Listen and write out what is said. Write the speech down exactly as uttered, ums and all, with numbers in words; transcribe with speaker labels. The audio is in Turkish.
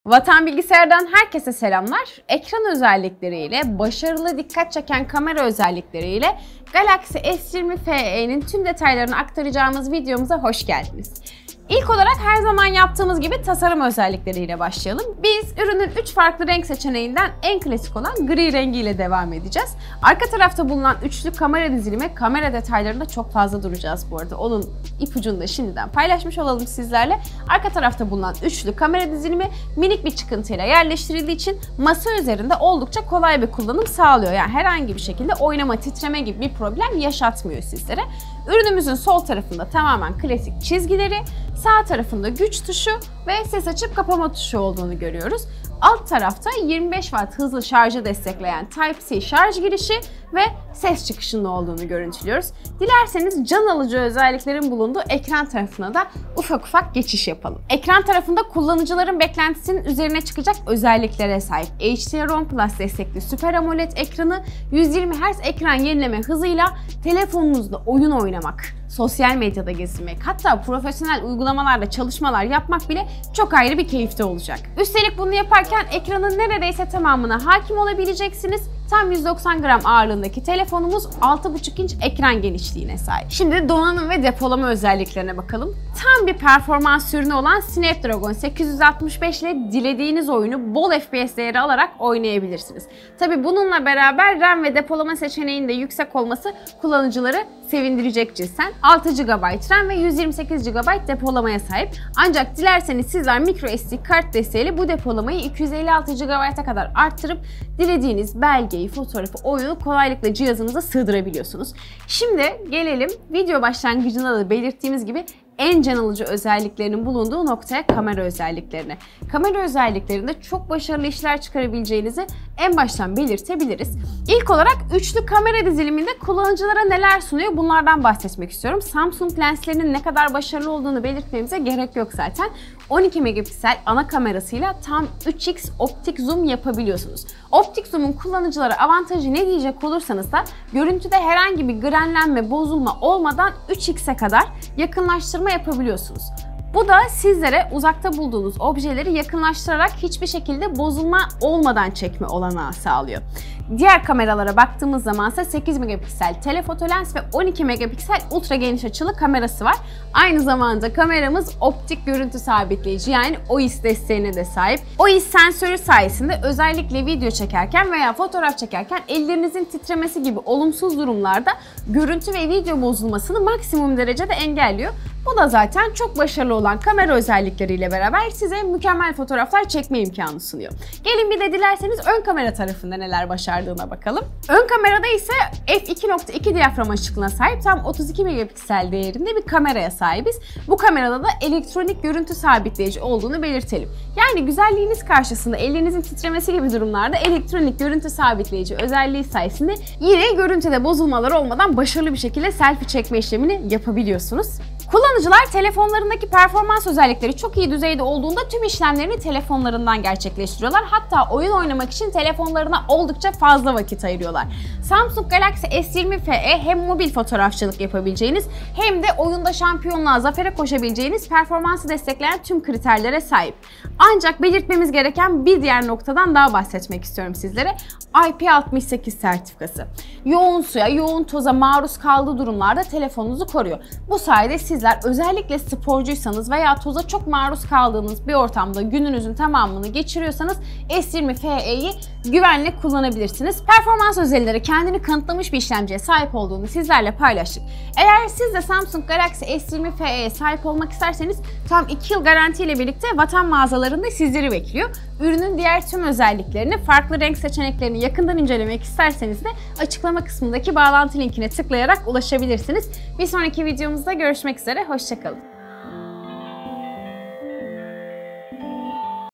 Speaker 1: Vatan Bilgisayar'dan herkese selamlar. Ekran özellikleriyle, başarılı dikkat çeken kamera özellikleriyle Galaxy S yirmi F E'nin tüm detaylarını aktaracağımız videomuza hoş geldiniz. İlk olarak her zaman yaptığımız gibi tasarım özellikleriyle başlayalım. Biz ürünün üç farklı renk seçeneğinden en klasik olan gri rengiyle devam edeceğiz. Arka tarafta bulunan üçlü kamera dizilimi, kamera detaylarında çok fazla duracağız bu arada. Onun ipucunu da şimdiden paylaşmış olalım sizlerle. Arka tarafta bulunan üçlü kamera dizilimi minik bir çıkıntıyla yerleştirildiği için masa üzerinde oldukça kolay bir kullanım sağlıyor. Yani herhangi bir şekilde oynama, titreme gibi bir problem yaşatmıyor sizlere. Ürünümüzün sol tarafında tamamen klasik çizgileri, sağ tarafında güç tuşu ve ses açıp kapama tuşu olduğunu görüyoruz. Alt tarafta yirmi beş watt hızlı şarjı destekleyen Type-C şarj girişi ve ses çıkışının olduğunu görüntülüyoruz. Dilerseniz can alıcı özelliklerin bulunduğu ekran tarafına da ufak ufak geçiş yapalım. Ekran tarafında kullanıcıların beklentisinin üzerine çıkacak özelliklere sahip H D R on Plus destekli Super AMOLED ekranı, yüz yirmi hertz ekran yenileme hızıyla telefonunuzda oyun oynamak, sosyal medyada gezinmek, hatta profesyonel uygulamalarda çalışmalar yapmak bile çok ayrı bir keyifte olacak. Üstelik bunu yaparken ekranın neredeyse tamamına hakim olabileceksiniz. Tam yüz doksan gram ağırlığındaki telefonumuz altı buçuk inç ekran genişliğine sahip. Şimdi donanım ve depolama özelliklerine bakalım. Tam bir performans ürünü olan Snapdragon sekiz yüz altmış beş ile dilediğiniz oyunu bol F P S değeri alarak oynayabilirsiniz. Tabi bununla beraber RAM ve depolama seçeneğinin de yüksek olması kullanıcıları sevindirecek cinsten. altı gigabayt RAM ve yüz yirmi sekiz gigabayt depolamaya sahip. Ancak dilerseniz sizler microSD kart desteğiyle bu depolamayı iki yüz elli altı gigabayt'a kadar arttırıp dilediğiniz belgeyi, fotoğrafı, oyunu kolaylıkla cihazınıza sığdırabiliyorsunuz. Şimdi gelelim video başlangıcında da belirttiğimiz gibi en can alıcı özelliklerinin bulunduğu noktaya, kamera özelliklerine. Kamera özelliklerinde çok başarılı işler çıkarabileceğinizi en baştan belirtebiliriz. İlk olarak üçlü kamera diziliminde kullanıcılara neler sunuyor bunlardan bahsetmek istiyorum. Samsung lenslerinin ne kadar başarılı olduğunu belirtmemize gerek yok zaten. on iki megapiksel ana kamerasıyla tam üç x optik zoom yapabiliyorsunuz. Optik zoom'un kullanıcılara avantajı ne diyecek olursanız da görüntüde herhangi bir grenlenme, bozulma olmadan üç x'e kadar yakınlaştırma yapabiliyorsunuz. Bu da sizlere uzakta bulduğunuz objeleri yakınlaştırarak hiçbir şekilde bozulma olmadan çekme olanağı sağlıyor. Diğer kameralara baktığımız zaman ise sekiz megapiksel telefoto lens ve on iki megapiksel ultra geniş açılı kamerası var. Aynı zamanda kameramız optik görüntü sabitleyici, yani O I S desteğine de sahip. O I S sensörü sayesinde özellikle video çekerken veya fotoğraf çekerken ellerinizin titremesi gibi olumsuz durumlarda görüntü ve video bozulmasını maksimum derecede engelliyor. Bu da zaten çok başarılı olan kamera özellikleriyle beraber size mükemmel fotoğraflar çekme imkanı sunuyor. Gelin bir de dilerseniz ön kamera tarafında neler başardığına bakalım. Ön kamerada ise f iki nokta iki diyafram açıklığına sahip tam otuz iki megapiksel değerinde bir kameraya sahibiz. Bu kamerada da elektronik görüntü sabitleyici olduğunu belirtelim. Yani güzelliğiniz karşısında ellerinizin titremesi gibi durumlarda elektronik görüntü sabitleyici özelliği sayesinde yine görüntüde bozulmalar olmadan başarılı bir şekilde selfie çekme işlemini yapabiliyorsunuz. Kullanıcılar telefonlarındaki performans özellikleri çok iyi düzeyde olduğunda tüm işlemlerini telefonlarından gerçekleştiriyorlar. Hatta oyun oynamak için telefonlarına oldukça fazla vakit ayırıyorlar. Samsung Galaxy S yirmi F E hem mobil fotoğrafçılık yapabileceğiniz hem de oyunda şampiyonluğa, zafere koşabileceğiniz performansı destekleyen tüm kriterlere sahip. Ancak belirtmemiz gereken bir diğer noktadan daha bahsetmek istiyorum sizlere. I P altmış sekiz sertifikası. Yoğun suya, yoğun toza maruz kaldığı durumlarda telefonunuzu koruyor. Bu sayede sizler özellikle sporcuysanız veya toza çok maruz kaldığınız bir ortamda gününüzün tamamını geçiriyorsanız S yirmi F E'yi güvenle kullanabilirsiniz. Performans özellikleri kendini kanıtlamış bir işlemciye sahip olduğunu sizlerle paylaştık. Eğer siz de Samsung Galaxy S yirmi F E'ye sahip olmak isterseniz tam iki yıl garantiyle birlikte Vatan mağazalarında sizleri bekliyor. Ürünün diğer tüm özelliklerini, farklı renk seçeneklerini yakından incelemek isterseniz de açıklama kısmındaki bağlantı linkine tıklayarak ulaşabilirsiniz. Bir sonraki videomuzda görüşmek üzere, hoşça kalın.